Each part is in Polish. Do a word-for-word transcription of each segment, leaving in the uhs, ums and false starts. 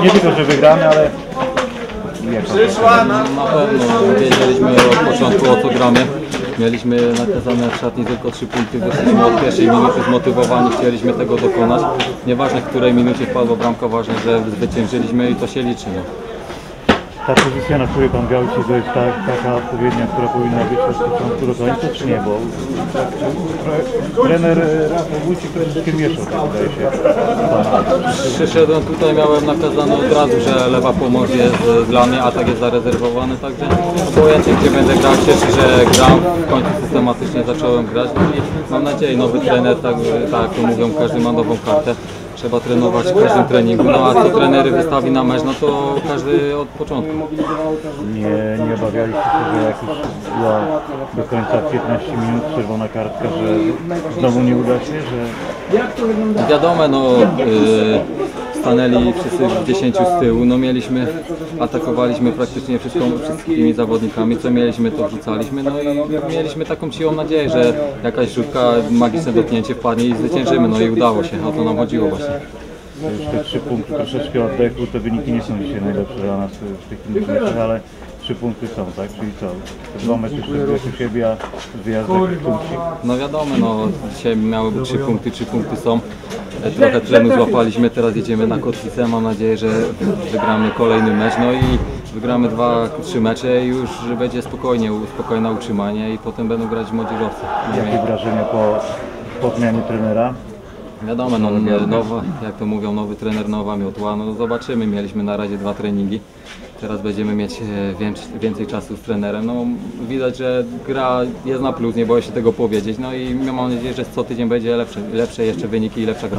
nie tylko, że wygramy, ale Przyszła na pewno wiedzieliśmy od początku, o co gramy. Mieliśmy nakazane w szatni tylko trzy punkty, wyszliśmy od pierwszej minuty zmotywowani, chcieliśmy tego dokonać. Nieważne w której minucie wpadła bramka, ważne, że zwyciężyliśmy i to się liczy. No. Ta pozycja, na której pan grał, czy to jest ta, taka odpowiednia, która powinna być od początku do końca, czy nie? Bo trener Rafał Wójcik troszeczkę mieszał, tak wydaje się. Przyszedłem tutaj, miałem nakazane od razu, że lewa pomoc jest dla mnie, atak jest zarezerwowany, także obojętnie gdzie będę grał, cieszę, że gram, w końcu systematycznie zacząłem grać, no i mam nadzieję, nowy trener, tak, tak jak to mówią, każdy ma nową kartę. Trzeba trenować w każdym treningu, no a co trenery wystawi na mecz, no to każdy od początku. Nie, nie obawialiście się, że jak już była do końca piętnaście minut czerwona kartka, że znowu nie uda się, że... Wiadomo, no yy, stanęli wszyscy w dziesięciu z tyłu, no mieliśmy, atakowaliśmy praktycznie wszystko, wszystkimi zawodnikami, co mieliśmy to wrzucaliśmy, no i mieliśmy taką siłą nadzieję, że jakaś rzutka, magiczne dotknięcie wpadnie i zwyciężymy, no i udało się, o to nam chodziło właśnie. Już te trzy punkty, troszeczkę oddechu, te wyniki nie są dzisiaj najlepsze dla nas w tych innych meczach, ale trzy punkty są, tak? Czyli co? Dwa mecze u siebie, a z wyjazdem punkcik. No wiadomo, no dzisiaj miały być trzy punkty, trzy punkty są. Trochę tlenu złapaliśmy, teraz jedziemy na Kotwicę, mam nadzieję, że wygramy kolejny mecz, no i wygramy dwa, trzy mecze i już będzie spokojnie, spokojne utrzymanie i potem będą grać młodzieżowcy. Jakie wrażenia po, po zmianie trenera? Wiadomo, no, nowa, jak to mówią, nowy trener, nowa miotła, no zobaczymy, mieliśmy na razie dwa treningi, teraz będziemy mieć więcej, więcej czasu z trenerem, no widać, że gra jest na plus, nie boję się tego powiedzieć, no i mam nadzieję, że co tydzień będzie lepsze, lepsze jeszcze wyniki i lepsza gra.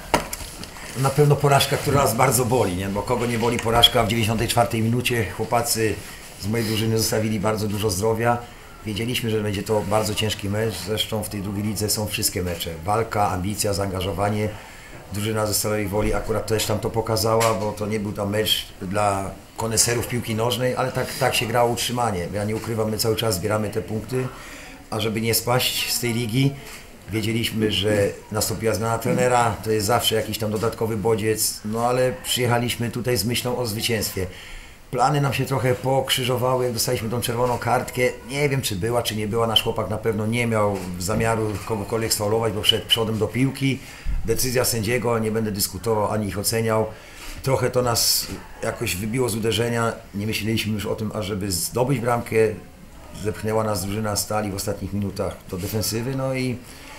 Na pewno porażka, która nas bardzo boli, nie? Bo kogo nie boli porażka w dziewięćdziesiątej czwartej minucie, chłopacy z mojej drużyny zostawili bardzo dużo zdrowia. Wiedzieliśmy, że będzie to bardzo ciężki mecz, zresztą w tej drugiej lidze są wszystkie mecze. Walka, ambicja, zaangażowanie. Drużyna ze Stalowej Woli akurat też tam to pokazała, bo to nie był tam mecz dla koneserów piłki nożnej, ale tak, tak się grało utrzymanie. Ja nie ukrywam, my cały czas zbieramy te punkty, a żeby nie spaść z tej ligi, wiedzieliśmy, że nastąpiła zmiana trenera, to jest zawsze jakiś tam dodatkowy bodziec, no ale przyjechaliśmy tutaj z myślą o zwycięstwie. Plany nam się trochę pokrzyżowały, jak dostaliśmy tą czerwoną kartkę. Nie wiem, czy była, czy nie była. Nasz chłopak na pewno nie miał zamiaru kogokolwiek sfaulować, bo szedł przodem do piłki. Decyzja sędziego, nie będę dyskutował ani ich oceniał. Trochę to nas jakoś wybiło z uderzenia. Nie myśleliśmy już o tym, ażeby zdobyć bramkę. Zepchnęła nas drużyna Stali w ostatnich minutach do defensywy. No i,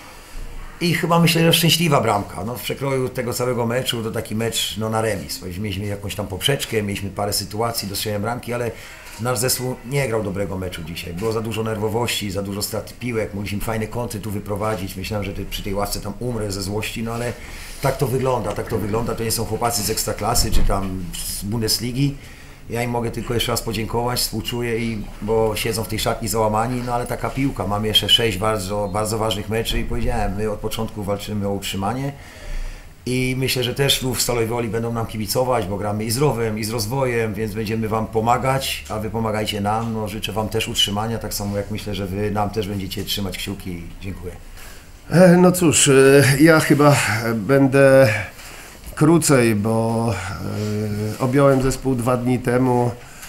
i chyba myślę, że szczęśliwa bramka. No, w przekroju tego całego meczu to taki mecz no, na remis. Mieliśmy jakąś tam poprzeczkę, mieliśmy parę sytuacji do strzelenia bramki, ale nasz zespół nie grał dobrego meczu dzisiaj. Było za dużo nerwowości, za dużo strat piłek, mogliśmy fajne kąty tu wyprowadzić. Myślałem, że przy tej ławce tam umrę ze złości, no ale tak to wygląda, tak to wygląda. To nie są chłopacy z Ekstraklasy czy tam z Bundesligi. Ja im mogę tylko jeszcze raz podziękować, współczuję im, bo siedzą w tej szatni załamani, no ale taka piłka. Mamy jeszcze sześć bardzo, bardzo ważnych meczy i powiedziałem, my od początku walczymy o utrzymanie i myślę, że też tu w Stalowej Woli będą nam kibicować, bo gramy i z Rowem, i z Rozwojem, więc będziemy Wam pomagać, a Wy pomagajcie nam. No, życzę Wam też utrzymania, tak samo jak myślę, że Wy nam też będziecie trzymać kciuki. Dziękuję. No cóż, ja chyba będę krócej, bo e, objąłem zespół dwa dni temu.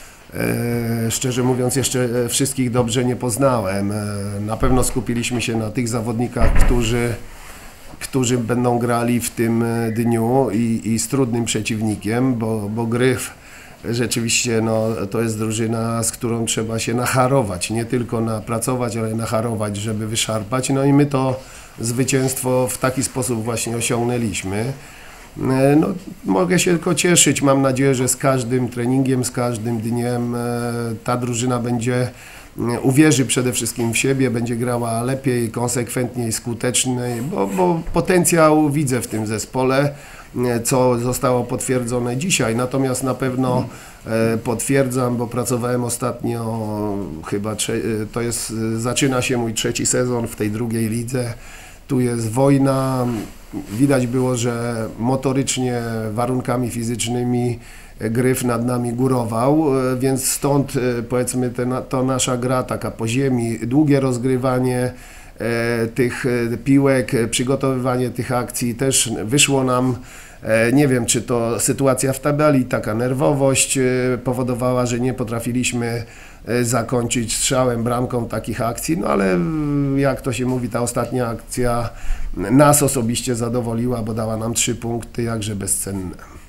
E, szczerze mówiąc, jeszcze wszystkich dobrze nie poznałem. E, na pewno skupiliśmy się na tych zawodnikach, którzy, którzy będą grali w tym dniu i, i z trudnym przeciwnikiem, bo, bo Gryf rzeczywiście no, to jest drużyna, z którą trzeba się nacharować, nie tylko napracować, ale nacharować, żeby wyszarpać. No i my to zwycięstwo w taki sposób właśnie osiągnęliśmy. No, mogę się tylko cieszyć, mam nadzieję, że z każdym treningiem, z każdym dniem ta drużyna będzie, uwierzy przede wszystkim w siebie, będzie grała lepiej, konsekwentniej, skuteczniej, bo, bo potencjał widzę w tym zespole, co zostało potwierdzone dzisiaj, natomiast na pewno potwierdzam, bo pracowałem ostatnio, chyba to jest, zaczyna się mój trzeci sezon w tej drugiej lidze. Tu jest wojna, widać było, że motorycznie, warunkami fizycznymi Gryf nad nami górował, więc stąd powiedzmy te, to nasza gra taka po ziemi, długie rozgrywanie e, tych piłek, przygotowywanie tych akcji też wyszło nam E, Nie wiem, czy to sytuacja w tabeli, taka nerwowość e, powodowała, że nie potrafiliśmy e, zakończyć strzałem, bramką takich akcji, no ale mm, jak to się mówi, ta ostatnia akcja nas osobiście zadowoliła, bo dała nam trzy punkty, jakże bezcenne.